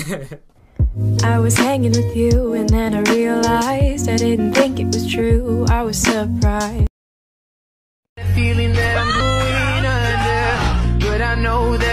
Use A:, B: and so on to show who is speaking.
A: I was hanging with you and then I realized I didn't think it was true. I was surprised.
B: Feeling that I'm going under, but I know that